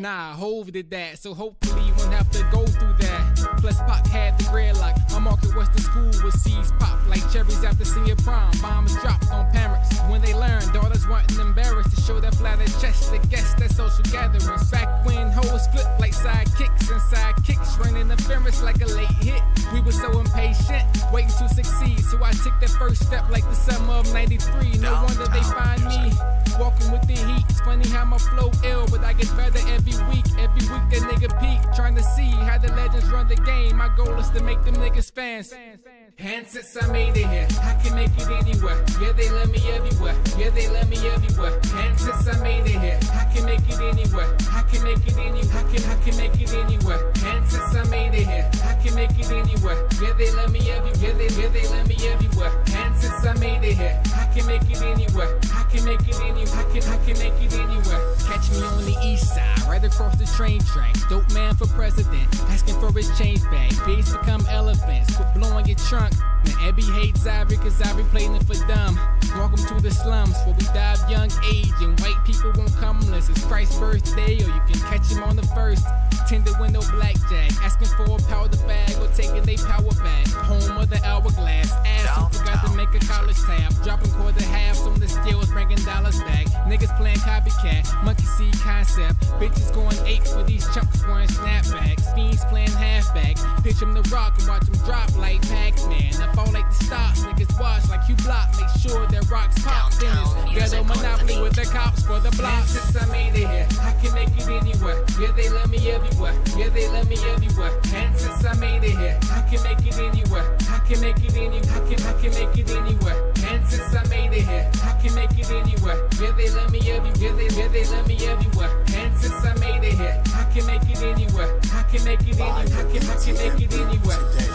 Nah, Hov did that, so hopefully you won't have to go through that. Plus Pac had the gridlock. My market was the school with seeds pop like cherries after senior prom. Bombs dropped on parents when they learned. Daughters weren't embarrassed to show their flatter chest. I guess that social gatherings. Back when hoes flipped like sidekicks and sidekicks ran interference like a late hit. We were so impatient, waiting to succeed. So I took that first step like the summer of '93. No wonder they find me walking with the heat. It's funny how my flow ill, but I get better every week. Every week that nigga peak, trying to see how the legends run the game. My goal is to make them niggas fans. And since I made it here, I can make it anywhere. Yeah, they love me everywhere. Yeah, they love me everywhere. And since I made it here, I can make it anywhere. I can make it anywhere. I can make it anywhere. And since I made it here, I can make it anywhere. Yeah, they love me everywhere. Yeah, they love me everywhere. And since I made it here, I can make it anywhere. I can make it anywhere. I can make it anywhere. Catch me on the east side, right across the train tracks. Dope man for president, asking for his change bag. Pigs become elephants, quit blowing your trunk. Now Abby hates Ivory cause Ivory playing it for dumb. Welcome to the slums where we die of young age and white people won't come unless it's Christ's birthday, or you can catch him on the first. Tender window blackjack, asking for a powder bag or taking they power back. Home of the hourglass, ass who forgot to make a college tab. Dropping quarter halves on the skills, bringing dollars back. Niggas playing copycat, monkey see concept. Bitches going ape for these chumps wearing snapbacks. Fiends playing halfback, pitch them the rock and watch them drop like Pac-Man. I fall like the stocks, niggas watch like you block. Make sure that rocks pop. Then it's ghetto monopoly with the cops for the block. Since I made it here, I can make it anywhere. Yeah, they love me everywhere. Yeah, they love me everywhere. And since I made it here, I can make it anywhere. I can make it anywhere. I can make it anywhere. And since I made it here, I can make it anywhere. Yeah, they love me everywhere. Yeah, they love me everywhere. And since I made it here, I can make it anywhere. I can make it anywhere. I can make it anywhere.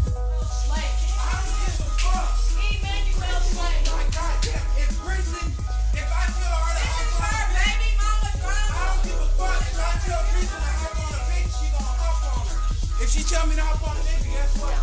If she tell me to hop on a nigga, guess what?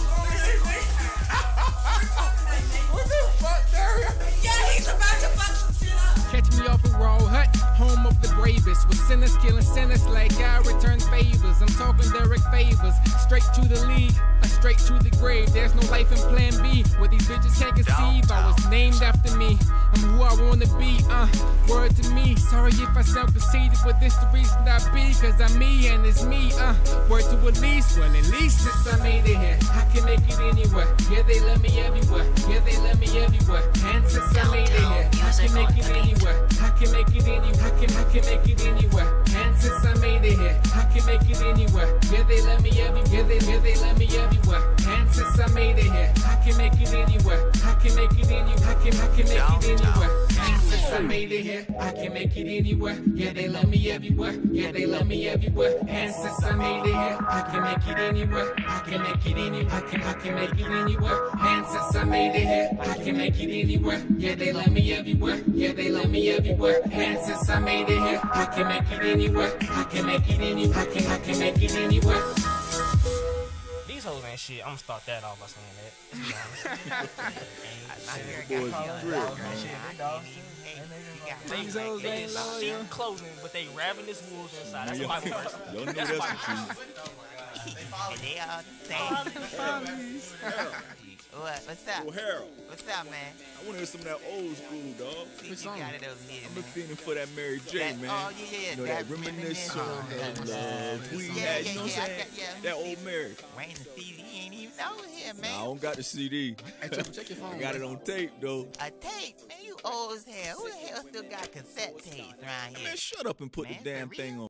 What the fuck, Daria? Yeah, he's about to fuck some shit up. Catch me off a raw hut, home of the bravest. With sinners killing sinners like God return favors. I'm talking direct favors, straight to the league, straight to the grave. There's no life in plan B, where these bitches can't conceive. I was named after me, I'm who I wanna be, word to me. Sorry if I sound conceited, but this the reason I be. Cause I'm me and it's me, word to Elise. Well, at least since I made it here, I can make it anywhere. Yeah, they love me everywhere. Yeah, they love me everywhere. And since I made it here, I can make it anywhere. I can make it anywhere. I can make it anywhere. And since I made it here, I can make it anywhere. Yeah, they love me everywhere. Yeah, they love me everywhere. And since I made it here, I can make it anywhere. I can make it anywhere. I can make it anywhere. And since I made it here, I can make it anywhere. Yeah, they love me everywhere. Yeah, they love me everywhere. And since I made it here, I can make it anywhere. I can make it anywhere. I can make it anywhere. And since I made it here, I can make it anywhere. Yeah, they love me everywhere. Yeah, they love me everywhere. And since I made it here, I can make it anywhere. I can make it anywhere. I can make it anywhere. These hoes ain't shit. I'm gonna start that off by saying that. Let's be honest. These hoes ain't loyal. Sheep clothing, but they ravenous wolves inside. That's my verse. Y'all know that's the truth. And they all the same. What's up? Well, Harold, What's up, man? I want to hear some of that old school, dog. See, you got it over here, I'm man. feeling for that Mary J, That- man. oh, yeah, You know, that reminiscence of love we Yeah, had, yeah, you know what yeah, I'm saying? yeah. That old Mary. Wayne the CD ain't even over here, man. Nah, I don't got the CD. Hey, check your phone. I got it on tape, though. A tape? Man, you old as hell. Who the hell still got cassette tapes around here? Man, shut up and put Man, the damn for thing real? on.